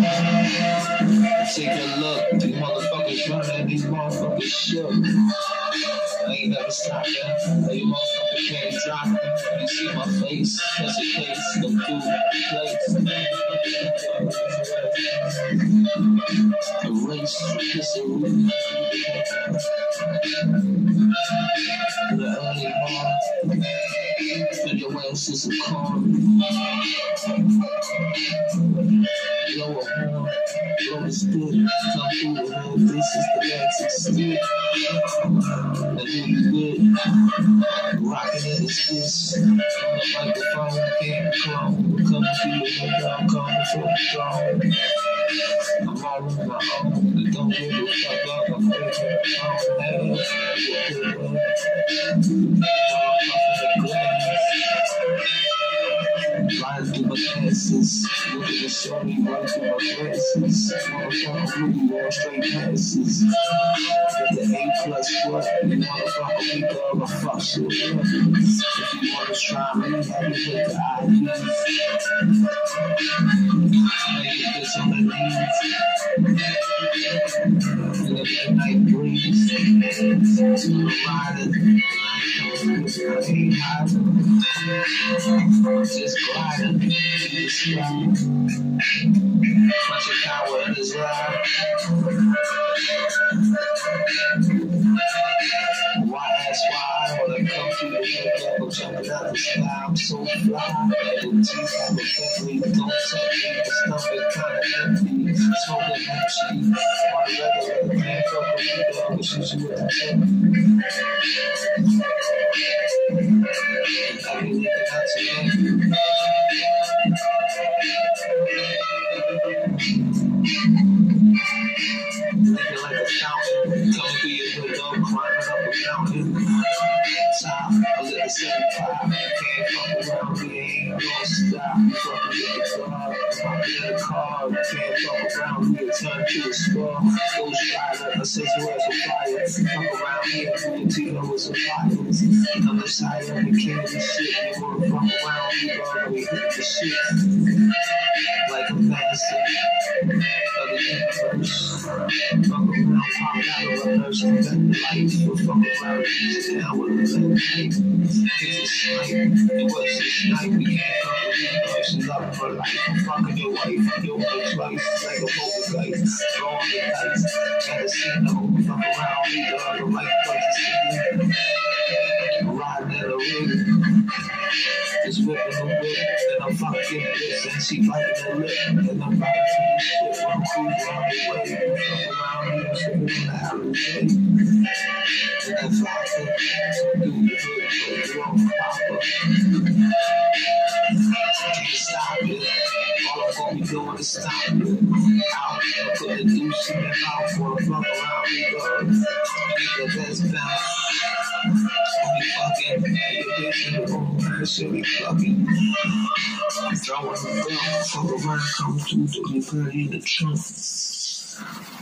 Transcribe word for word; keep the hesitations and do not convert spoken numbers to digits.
Take a look, these motherfuckers running, these motherfuckers shook. I ain't never stopped that. You motherfuckers can't drop me. You see my face, that's a case, go through place. Erase, history. The early morning, and your ass is a corn. Lower horn, lower stick, come through the hood, this is the magic stick. And then you good, rockin' in his fist. On the microphone, can't clone, coming through the window, I'm coming from the throne. I'm all on my own, and don't give a fuck about my favorite song. Hey, you good, bro? Riding through my glasses, look at the shorty, run through my glasses. Motherfucker, Ruby, all straight passes. Got the A plus what? You motherfucker, we go, I fuck shit up. If you wanna try me, have me with the I Ds. Make it this on the knees. And if the night breeze, riding, I ain't hiding. Just gliding in the sky. Punch a power in his ride. Why ask why when I come through the head, I'm jumping out the sky, I'm so fly. The teeth have a family, don't touch me, the stomach kinda empty, smoking empty. On a regular, man, fuck with me, but I will shoot you with the tip. I be looking out to you. Looking like a fountain, coming through your window, climbing up a mountain. Top, I let the sun pop. Can't fuck around, we ain't gonna stop. Fucking with the club, hopping in the car. Can't fuck around, we turn to a star. Ghost rider, I set your ass on fire. Fuck around here, you can know it's a fire. I'm the side of the candy shit. You wanna fuck around, you already hit the shit. Like a bastard. Other universe. Fuck around, pop out of a nurse and bet the life. But fuck around, it's down with a left night. It's a snipe. It was a snipe. We can't fuck with these persons up for life. I'm fucking your wife. I'm doing it twice. Like a poker dice. Throwing the dice. Got a casino. Fuck around, we got the right place to see you. Riding in a rig. Just whipping the whip. And I'm fucking this. And she biting the lip. And I'm riding through the shit. When I'm cruising on the way. Fuck around here. So we're in the alleyway. And that's how I think. Do the hood. So you don't pop up. Can't stop it. All I'm gonna be doing is stop it. Out. I put the deuce in your mouth. Wanna fuck around me, dog. Ain't the best bounce. We fucking, your bitch in the room, man, shit, we fucking. I'm throwing the gun, fuck around, come through, to be put in the trunk.